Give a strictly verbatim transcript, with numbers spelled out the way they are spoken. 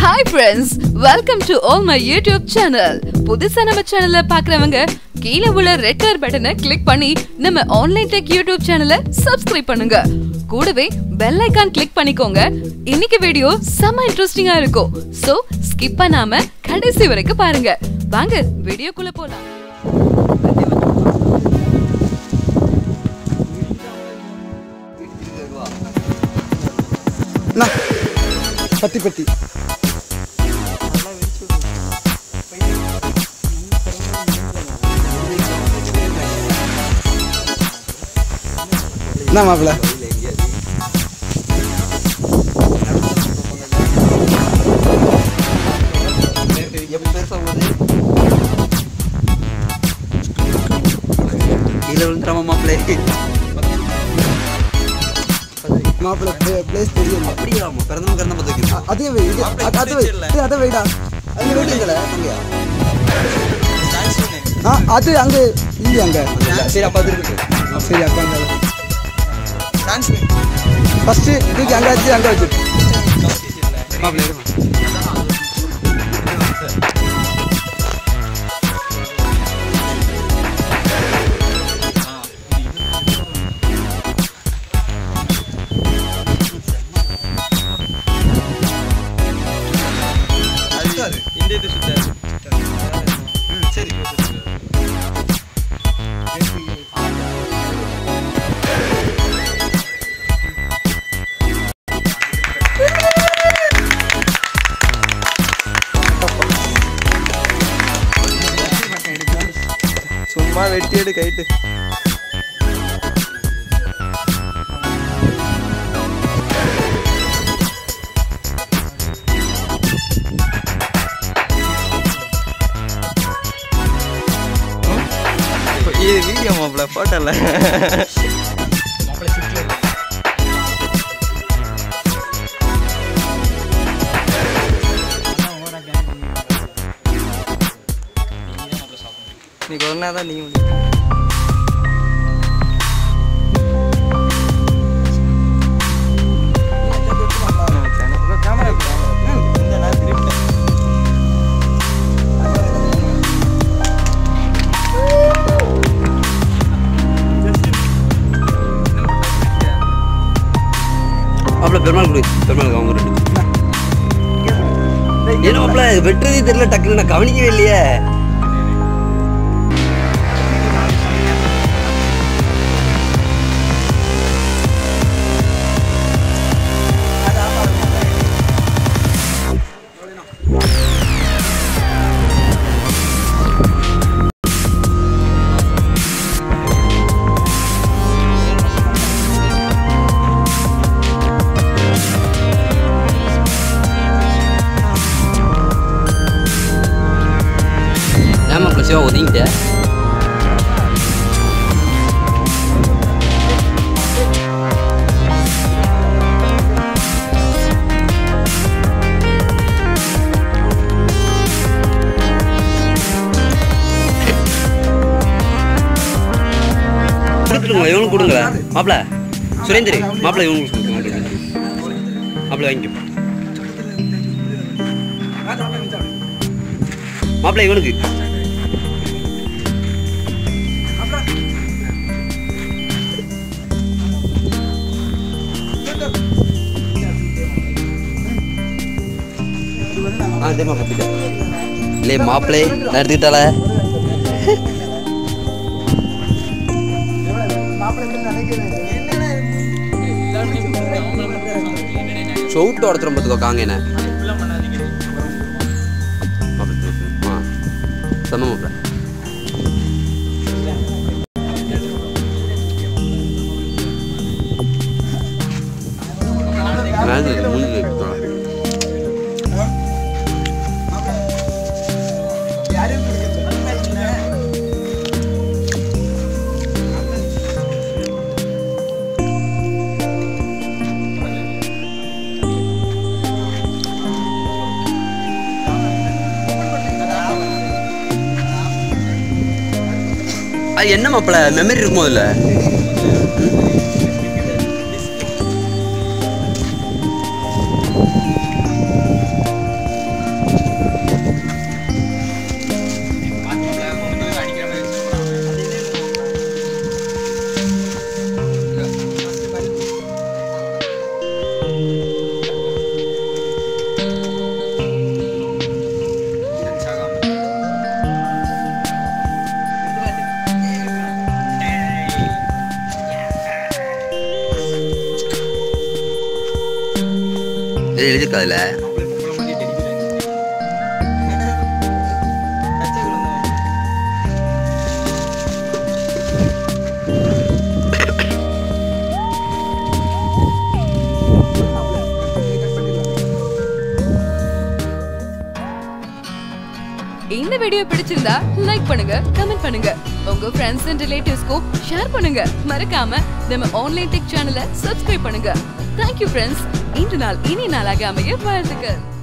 Hi friends, welcome to all my YouTube channel. புதுசா நம்ம சேனலை பார்க்கறவங்க கீழ உள்ள ரெட் கலர் பட்டனை கிளிக் பண்ணி நம்ம ஆன்லைன் டெக் யூடியூப் சேனலை சப்ஸ்கிரைப் பண்ணுங்க. கூடவே பெல் ஐகான் கிளிக் பண்ணிக்கோங்க. இன்னைக்கு வீடியோ செம இன்ட்ரஸ்டிங்கா இருக்கும். சோ ஸ்கிப் பண்ணாம கடைசி வரைக்கும் பாருங்க. வாங்க வீடியோக்குள்ள போலாம். ना पत्ती पत्ती ना मापला கீழே விழுந்துறாம மாப்பிள்ளை மாப்பிள்ள பிளேஸ் தெரியும் அப்படியே பிறந்தவங்க கறந்த பார்த்து அதே வை இது அது வை இது அதை வைடா அங்க வெயிட்டுங்களே அங்கயா ஆ அது அங்க இல்ல அங்க சரி அப்ப அது இருக்கு சரி அப்ப அங்க டான்ஸ் ஃபர்ஸ்ட் நீங்க அங்க வச்சு அங்க வச்சு மாப்பிள்ள இருமா இந்த இது சுத்த ம் சரி சும்மா வெட்டி எடு கைட்டு ये वीडियो मापला फोटो ला मापला सिक्ले நீ கொன்னாதா நீ கேமரா இந்த நான் திருப்பி பெருமாள் குடி பெருமாள் அவங்க ரெண்டு ஏன்னா மாப்பிள்ள வெட்டுறதே தெரியல டக்குன்னு நான் கவனிக்கவே இல்லையே சிவா ஒதுங்கிட்ட கொடுத்துருங்க இவனுக்கு கொடுங்க மாப்பிள்ள சுரேந்திரி மாப்பிள்ள இவனுக்கு கொடுங்க மாப்பிள்ள வாங்கிக்க மாப்பிள்ள இவனுக்கு அதே மாப்பிள்ள இல்லை மாப்பிள்ளை நான் எடுத்துக்கிட்டால சவுட்டு ஒருத்தரம் பார்த்துக்கோ காங்க என்ன செம்ம மாப்பிள்ள முடிஞ்சு என்ன மாப்பிள்ள மெமரி இருக்குமோ இல்ல இருக்கு அதுல. இந்த வீடியோ பிடிச்சிருந்தா லைக் பண்ணுங்க, கமெண்ட் பண்ணுங்க, உங்க ஃப்ரெண்ட்ஸ் அண்ட் ரிலேட்டிவ்ஸ்க்கும் ஷேர் பண்ணுங்க. மறக்காம நம்ம ஆன்லைன் டெக் சேனலை சப்ஸ்கிரைப் பண்ணுங்க. Thank you friends. இன்று நாள் இனி நாளாக அமைய வாழ்த்துக்கள்.